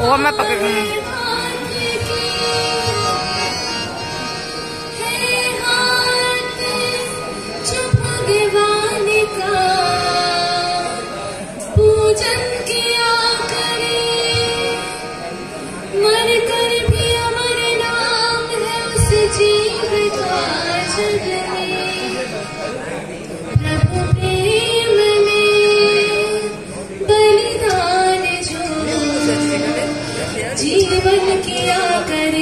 वो मैं पकड़ पूजन किया करे मर कर भी अमर नाम है उस जीव का जग में। प्रभु प्रेम में बलिदान जो जीवन किया करे।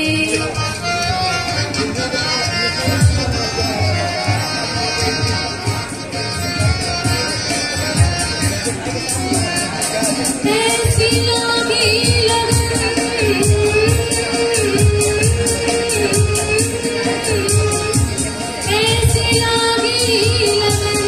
ऐसी लागी लगन ऐसी लागी लगन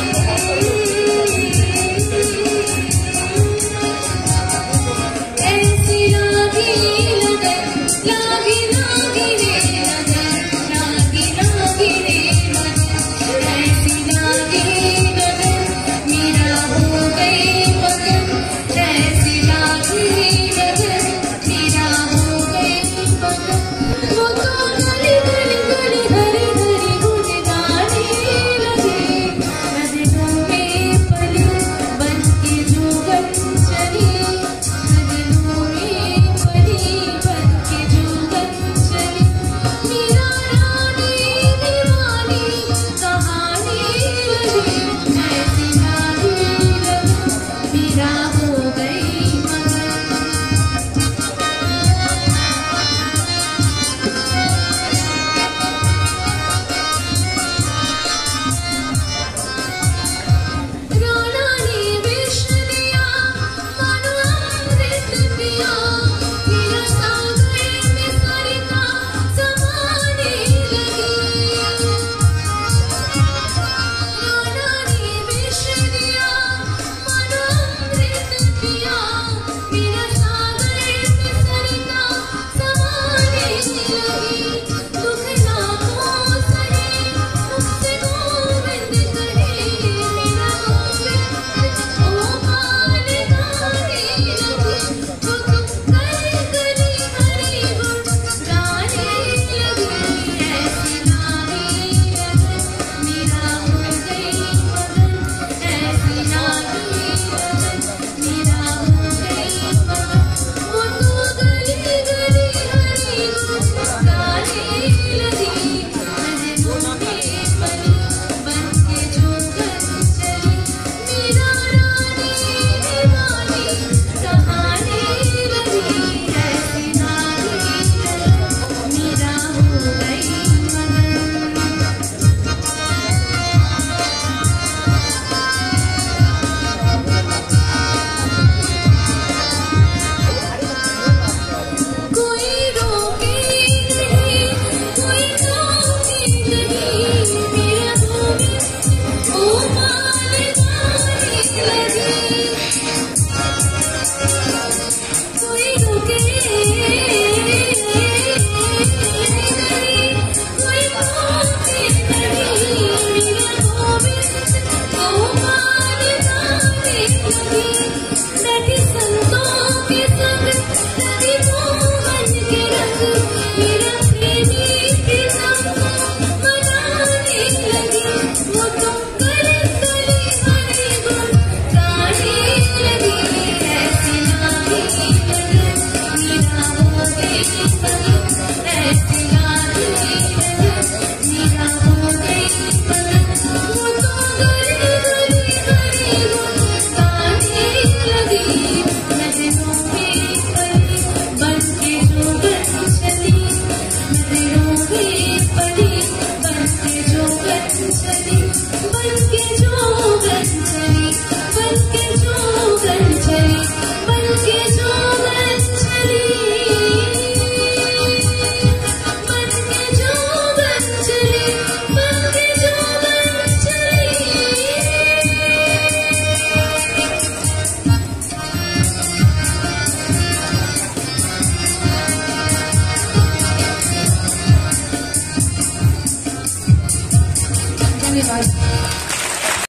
ऐसी लागी लगन लागी लागी रे लगन लागी लागी रे लगन ऐसी लागी लगन मेरा हो गई मगन ऐसी लागी लगन मेरा हो गई मगन। वो तो गली गली गली हरी हरी गुन गाने लगे नदियों में पली बन के जोगन चली नदियों में पली बन के जोगन चली। मीरा रानी दीवानी कहानी लगी ऐसी लागी लगन मेरा हो गई मगन। राणा ने विष दिया मानो अमृत पिया मेरा सागर में सरिता समाने लगी। राणा ने विष दिया मानो अमृत पिया मेरा सागर में सरिता समाने लगी। दुख ना हो सहे मुझसे गोविंद कहे मेरा गोविंद ओ बाल गाने लगी। वो तुम गली गली हरि गुण गाने लगी ऐसी लागी लगन मेरा हो गई मगन ऐसी लागी लगन मेरा हो गई मगन। वो तो गली गली हरि गुण गाने लगी नदियों में पली बन के जोगन चली। मीरा रानी दीवानी कहानी लगी ऐसी लागी लगन मेरा हो गई मगन। कोई रोके नहीं कोई रोके नहीं मेरा गोविंद ओ बाल गाने लगी। कोई रोके नहीं कोई रोके नहीं मेरा गोविंद ओ बाल गाने लगी। बैठी संतों के संग नदी मोहन के रंग मेरा प्रेमी प्रीतम मनाने लगी। वो तो गली गली हरि गुण गाने लगी ऐसी लागी लगन मेरा हो गई मगन ऐसी लागी लगन मेरा हो गई मगन। वो तो गली गली हरि गुण गाने लगी नदियों में पली बन के जोगन चली नदियों में पली बन के जोगन चली बन के जोगन चली बन के जोगन चली बन के जोगन चली बन के जोगन चली बन के जोगन चली। धन्यवाद।